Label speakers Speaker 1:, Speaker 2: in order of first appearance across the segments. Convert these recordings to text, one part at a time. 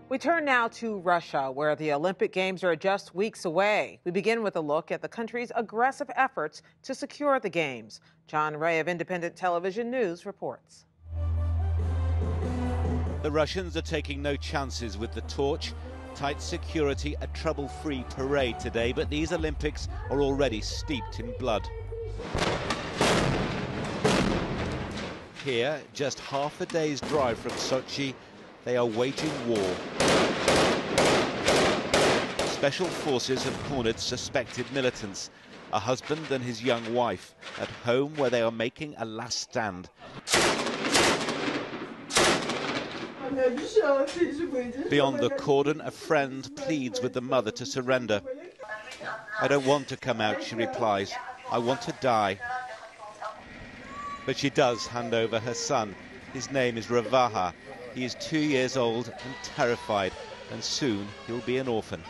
Speaker 1: We turn now to Russia, where the Olympic Games are just weeks away. We begin with a look at the country's aggressive efforts to secure the Games. John Ray of Independent Television News reports.
Speaker 2: The Russians are taking no chances with the torch. Tight security, a trouble-free parade today, but these Olympics are already steeped in blood. Here, just half a day's drive from Sochi, they are waging war. Special forces have cornered suspected militants, a husband and his young wife, at home where they are making a last stand. Beyond the cordon, a friend pleads with the mother to surrender. "I don't want to come out," she replies. "I want to die." But she does hand over her son. His name is Ravaha. He is 2 years old and terrified, and soon he'll be an orphan.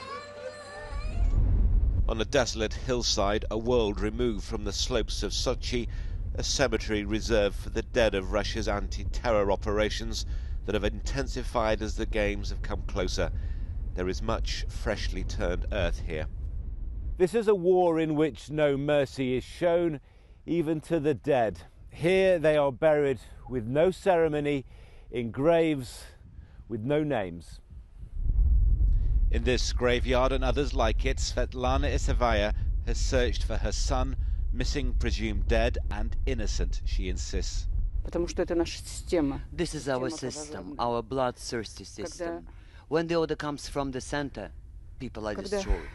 Speaker 2: On a desolate hillside, a world removed from the slopes of Sochi, a cemetery reserved for the dead of Russia's anti-terror operations that have intensified as the Games have come closer. There is much freshly turned earth here. This is a war in which no mercy is shown, even to the dead. Here they are buried with no ceremony, in graves with no names. In this graveyard and others like it, Svetlana Isavaya has searched for her son, missing, presumed dead, and innocent, she insists.
Speaker 3: This is our system, our bloodthirsty system. When the order comes from the center, people are destroyed.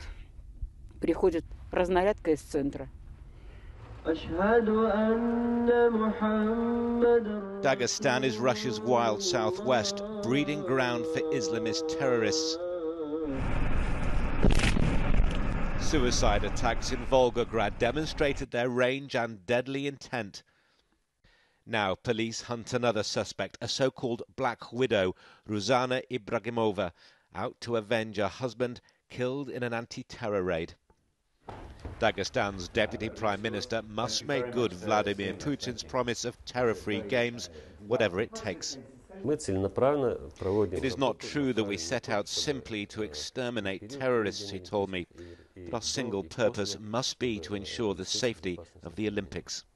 Speaker 2: Dagestan is Russia's wild southwest, breeding ground for Islamist terrorists. Suicide attacks in Volgograd demonstrated their range and deadly intent. Now police hunt another suspect, a so-called Black Widow, Ruzana Ibragimova, out to avenge her husband killed in an anti-terror raid. Dagestan's deputy prime minister must make good Vladimir Putin's promise of terror-free games, whatever it takes. It is not true that we set out simply to exterminate terrorists, he told me, but our single purpose must be to ensure the safety of the Olympics.